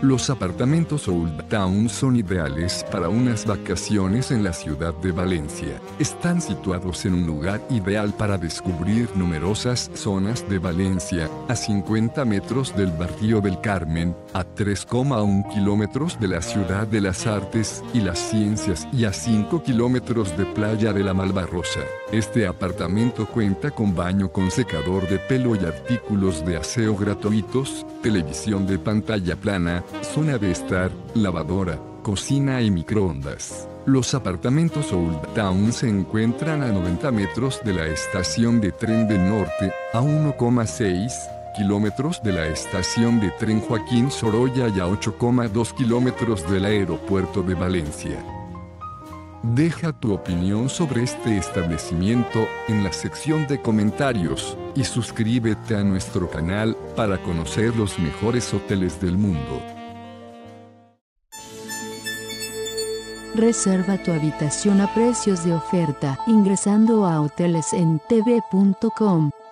Los apartamentos Old Town son ideales para unas vacaciones en la ciudad de Valencia. Están situados en un lugar ideal para descubrir numerosas zonas de Valencia, a 50 metros del barrio del Carmen, a 3,1 kilómetros de la ciudad de las artes y las ciencias y a 5 kilómetros de Playa de la Malvarrosa. Este apartamento cuenta con baño con secador de pelo y artículos de aseo gratuitos, televisión de pantalla plana, zona de estar, lavadora, cocina y microondas. Los apartamentos Old Town se encuentran a 90 metros de la estación de tren del norte, a 1,6 kilómetros de la estación de tren Joaquín Sorolla y a 8,2 kilómetros del aeropuerto de Valencia. Deja tu opinión sobre este establecimiento en la sección de comentarios y suscríbete a nuestro canal para conocer los mejores hoteles del mundo. Reserva tu habitación a precios de oferta ingresando a hotelesentv.com.